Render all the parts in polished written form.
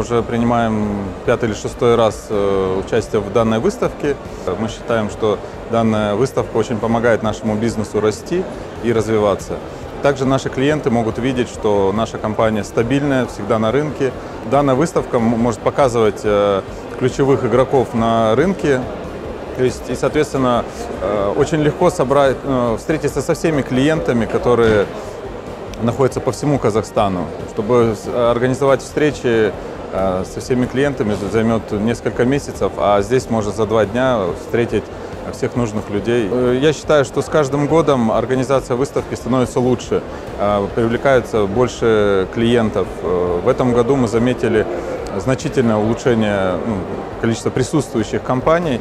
уже принимаем 5-й или 6-й раз участие в данной выставке. Мы считаем, что данная выставка очень помогает нашему бизнесу расти и развиваться. Также наши клиенты могут видеть, что наша компания стабильная, всегда на рынке. Данная выставка может показывать ключевых игроков на рынке. То есть, и, соответственно, очень легко встретиться со всеми клиентами, которые находятся по всему Казахстану. Чтобы организовать встречи со всеми клиентами, займет несколько месяцев, а здесь можно за 2 дня встретить всех нужных людей. Я считаю, что с каждым годом организация выставки становится лучше, привлекается больше клиентов. В этом году мы заметили значительное улучшение количества присутствующих компаний.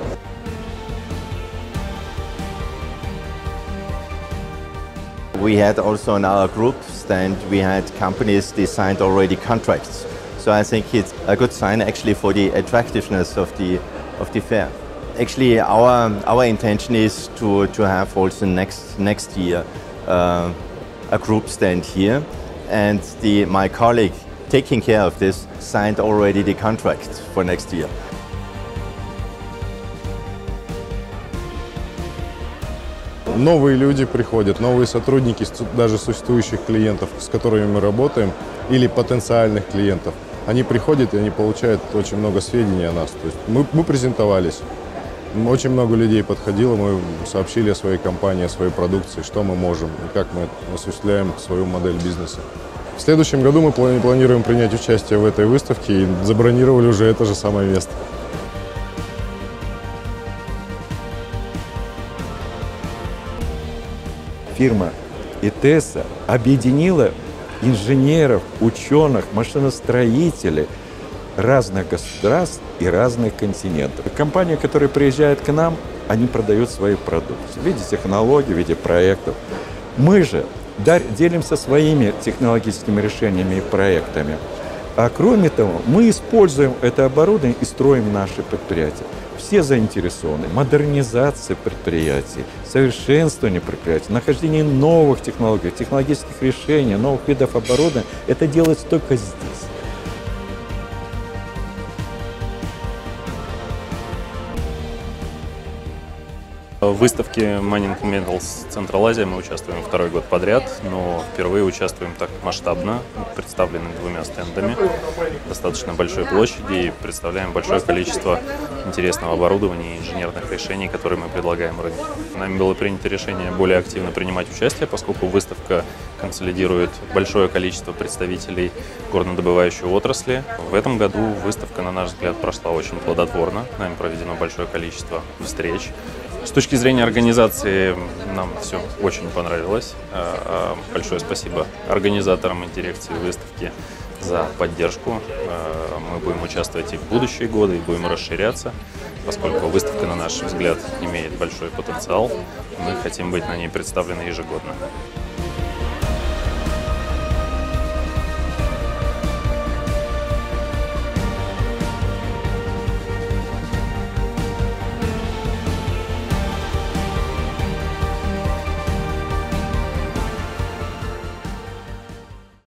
We had also on our group stand, we had companies they signed already contracts. So I think it's a good sign actually for the attractiveness of the fair. Actually, our intention is to have also next year a group stand here, and my colleague taking care of this signed already the contract for next year. Новые люди приходят, новые сотрудники, даже существующих клиентов, с которыми мы работаем, или потенциальных клиентов. Они приходят и они получают очень много сведений о нас. То есть мы презентовались, очень много людей подходило, мы сообщили о своей компании, о своей продукции, что мы можем и как мы осуществляем свою модель бизнеса. В следующем году мы планируем принять участие в этой выставке и забронировали уже это же самое место. Фирма ИТЭСа объединила инженеров, ученых, машиностроителей разных государств и разных континентов. Компании, которые приезжают к нам, они продают свои продукты в виде технологий, в виде проектов. Мы же делимся своими технологическими решениями и проектами. А кроме того, мы используем это оборудование и строим наши предприятия. Все заинтересованы в модернизации предприятий, совершенствовании предприятий, нахождении новых технологий, технологических решений, новых видов оборудования. Это делается только здесь. В выставке Mining Metals Central Asia мы участвуем 2-й год подряд, но впервые участвуем так масштабно, представлены 2 стендами, достаточно большой площади и представляем большое количество интересного оборудования и инженерных решений, которые мы предлагаем рынку. Нами было принято решение более активно принимать участие, поскольку выставка консолидирует большое количество представителей горнодобывающей отрасли. В этом году выставка, на наш взгляд, прошла очень плодотворно, нами проведено большое количество встреч. С точки зрения организации нам все очень понравилось. Большое спасибо организаторам и дирекции выставки за поддержку. Мы будем участвовать и в будущие годы, и будем расширяться, поскольку выставка, на наш взгляд, имеет большой потенциал. Мы хотим быть на ней представлены ежегодно.